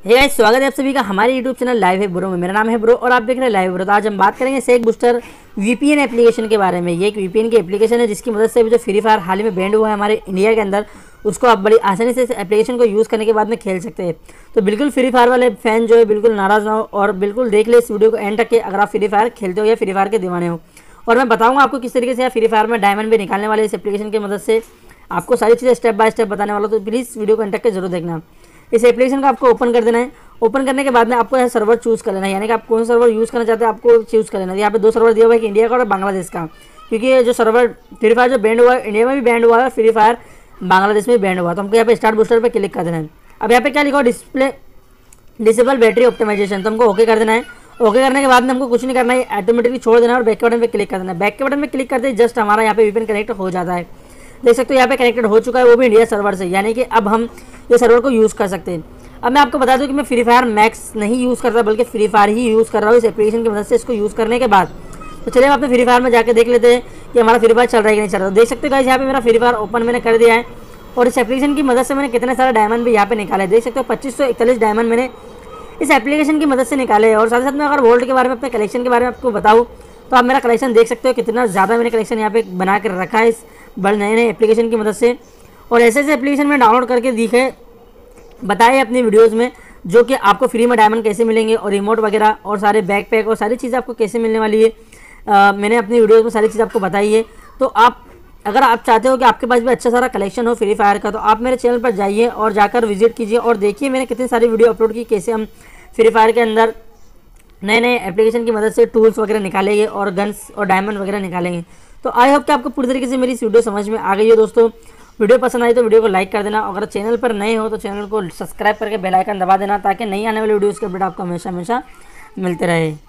Hey guys, स्वागत है आप सभी का हमारे यूट्यूब चैनल लाइव है ब्रो में। मेरा नाम है ब्रो और आप देख रहे हैं लाइव ब्रो। तो आज हम बात करेंगे सेक बूस्टर वीपीएन एप्लीकेशन के बारे में। ये एक वीपीएन की एप्लीकेशन है जिसकी मदद से जो फ्री फायर हाल ही में बैंड हुआ है हमारे इंडिया के अंदर, उसको आप बड़ी आसानी से इस एप्लीकेशन को यूज़ करने के बाद में खेल सकते हैं। तो बिल्कुल फ्री फायर वाले फैन जो है बिल्कुल नाराज़ ना हो और बिल्कुल देख ले इस वीडियो को एंड तक के, अगर आप फ्री फायर खेलते हो या फ्री फायर के दीवाने हो। और मैं बताऊँगा आपको किस तरीके से आप फ्री फायर में डायमंड भी निकालने वाले इस एप्लीकेशन की मदद से, आपको सारी चीज़ें स्टेप बाय स्टेप बताने वाला। तो प्लीज़ वीडियो को एंड तक के जरूर देखना। इस एप्लीकेशन को आपको ओपन कर देना है। ओपन करने के बाद में आपको यह सर्वर चूज़ कर लेना है, यानी कि आप कौन सा सर्वर यूज़ करना चाहते हैं आपको चूज़ कर लेना है। यहाँ पे दो सर्वर दिया हुआ है, एक इंडिया का और बांग्लादेश का, क्योंकि ये जो सर्वर फ्री फायर जो बैंड हुआ है इंडिया में भी बैंड हुआ है, फ्री फायर बांग्लादेश में भी बैंड हुआ। तो हमको यहाँ पे स्टार्ट बूस्टर पर क्लिक कर देना है। अब यहाँ पे क्या लिखा हो, डिस्प्ले डिसेबल बैटरी ऑप्टिमाइजेशन, तो हमको ओके कर देना है। ओके करने के बाद में हमको कुछ नहीं करना है, ऑटोमेटिकली छोड़ देना है और बैक के बटन पे क्लिक कर देना है। बैक के बटन पे क्लिक करते ही जस्ट हमारा यहाँ पे वीपीएन कनेक्ट हो जाता है। देख सकते हो यहाँ पे कनेक्टेड हो चुका है, वो भी इंडिया सर्वर से, यानी कि अब हम ये सर्वर को यूज़ कर सकते हैं। अब मैं आपको बता दूं कि मैं फ्री फायर मैक्स नहीं यूज़ करता, बल्कि फ्री फायर ही यूज़ कर रहा हूँ इस एप्लीकेशन की मदद से। इसको यूज़ करने के बाद तो चलिए हम अपने फ्री फायर में जाकर देख लेते हैं कि हमारा फ्री फायर चल रहा है कि नहीं चल रहा। देख सकते हो गाइस, यहाँ पे मेरा फ्री फायर ओपन मैंने कर दिया है और इस एप्लीकेशन की मदद से मैंने कितने सारे डायमंड भी यहाँ पे निकाले। देख सकते हो 2541 डायमंड मैंने इस एप्लीकेशन की मदद से निकाले हैं। और साथ ही साथ में अगर वोल्ट के बारे में, अपने कलेक्शन के बारे में आपको बताऊँ तो आप मेरा कलेक्शन देख सकते हो कितना ज़्यादा मैंने कलेक्शन यहाँ पे बना कर रखा है इस बड़े नए एप्लीकेशन की मदद से। और ऐसे ऐसे एप्लीकेशन में डाउनलोड करके दिखे बताए अपनी वीडियोज़ में, जो कि आपको फ्री में डायमंड कैसे मिलेंगे और रिमोट वगैरह और सारे बैकपैक और सारी चीज़ें आपको कैसे मिलने वाली है, मैंने अपनी वीडियोज़ में सारी चीज़ आपको बताई है। तो आप अगर आप चाहते हो कि आपके पास भी अच्छा सारा कलेक्शन हो फ्री फायर का, तो आप मेरे चैनल पर जाइए और जाकर विजिट कीजिए और देखिए मैंने कितनी सारी वीडियो अपलोड की, कैसे हम फ्री फायर के अंदर नए नए एप्लीकेशन की मदद से टूल्स वगैरह निकालेंगे और गन्स और डायमंड वगैरह निकालेंगे। तो आई होप कि आपको पूरी तरीके से मेरी इस वीडियो समझ में आ गई है। दोस्तों, वीडियो पसंद आई तो वीडियो को लाइक कर देना। अगर चैनल पर नए हो तो चैनल को सब्सक्राइब करके बेल आइकन दबा देना, ताकि नई आने वाली वीडियोज़ के अपडेट आपको हमेशा मिलते रहे।